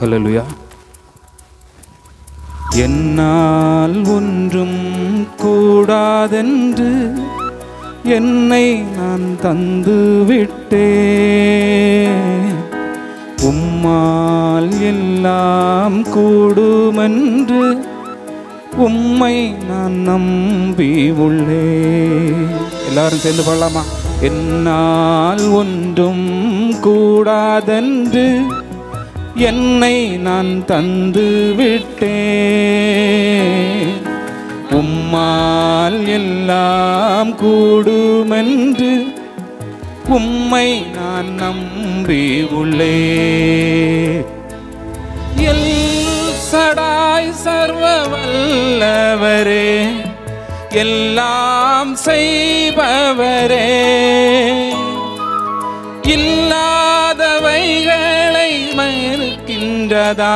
ஹல்லேலூயா. என்னால் ஒன்றும் கூடாதென்று என்னை நான் தந்து விட்டேன். உம்மால் எல்லாம் கூடுமென்று உம்மை நான் நம்பி உள்ளேன். எல்லாரும் சேர்ந்து பாடலாமா? என்னால் ஒன்றும் கூடாதென்று என்னை நான் தந்து விட்டேன். உம்மால் எல்லாம் கூடுமென்று உம்மை நான் நம்பி உள்ளேன். எல் சடாய் சர்வ வல்லவரே, எல்லாம் செய்பவரே, இல்லாதவைகளை மறுக்கின்றதா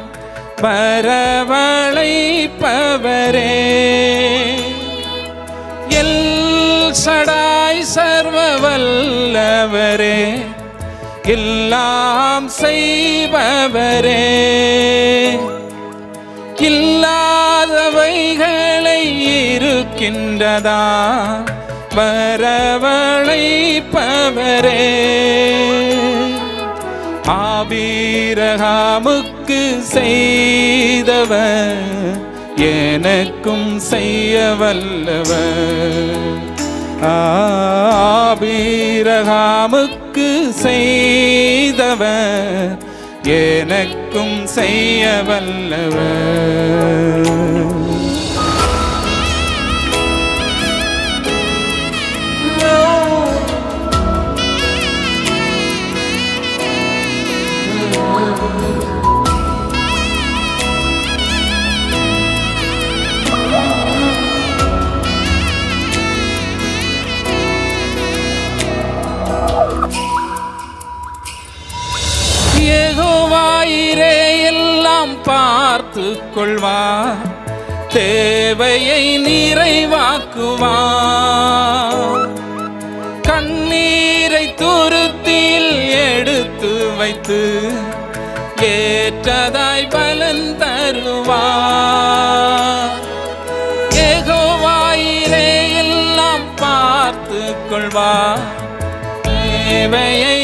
வரவழைப்பவரே. எல் சடாய் சர்வ வல்லவரே, எல்லாம் செய்பவரே, இல்லாதவைகளை இருக்கின்றதா வரவழைப்பவரே. ஆபிரகாமுக்கு செய்தவர் எனக்கும் செய்ய வல்லவர். ஆபிரகாமுக்கு செய்தவர் எனக்கும் செய்ய வல்லவர். யெகோவாயிரே எல்லாம் பார்த்து கொள்வார், தேவையை நிறைவாக்குவார். கண்ணீரை துருத்தியில் எடுத்து வைத்து ஏற்றதாய் பலன் தருவார். யெகோவாயிரே எல்லாம் பார்த்து கொள்வார், தேவையை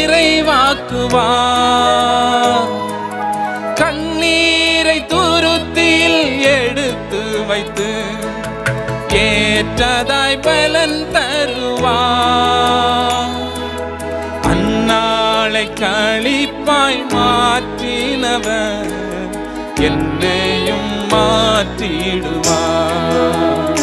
நிறைவாக்குவார். கண்ணீரை துருத்தியில் எடுத்து வைத்து ஏற்றதாய் பலன் தருவார். அந்நாளை களிப்பாய் மாற்றினவர் என்னையும் மாற்றிடுவார்.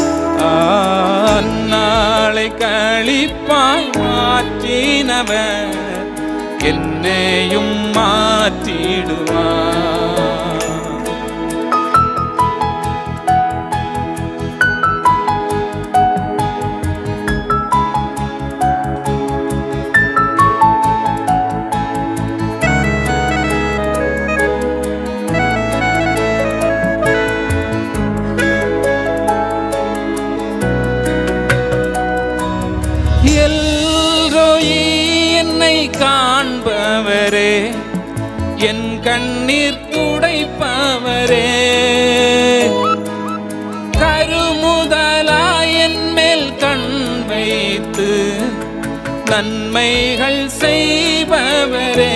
அந்நாளை களிப்பாய் மாற்றினவர் என்னையும் மாற்றிடுவார். காண்பவரே, என் கண்ணீர் துடைப்பவரே, கருமுதலாய் என் மேல் கண் வைத்து நன்மைகள் செய்பவரே.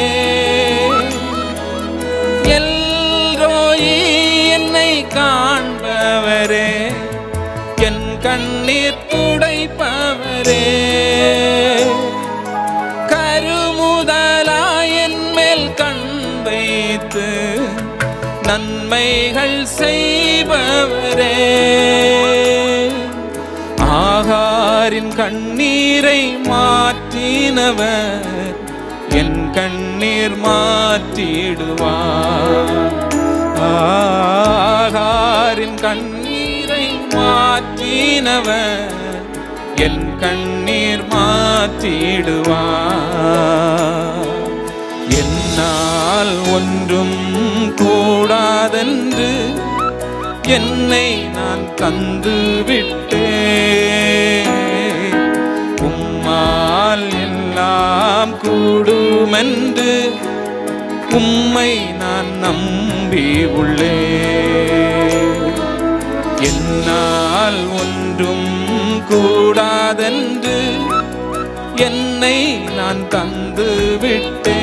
எல்ரோயி என்னை காண்பவரே, என் கண்ணீர் துடைப்பவரே, கருமுதலாய் என் மேல் கண் வைத்து நன்மைகள் செய்பவரே. ஆகாரின் கண்ணீரை மாற்றினவர் என் கண்ணீர் மாற்றிடுவார். ஆகாரின் கண்ணீரை மாற்றினவர் என் கண்ணீர் மாற்றிடுவார். என்னால் ஒன்றும் கூடாதென்று என்னை நான் தந்து விட்டேன். உம்மால் எல்லாம் கூடுமென்று உம்மை நான் நம்பி உள்ளே. என்னால் ஒன்றும் கூடாதென்று என்னை நான் தந்து விட்டேன்.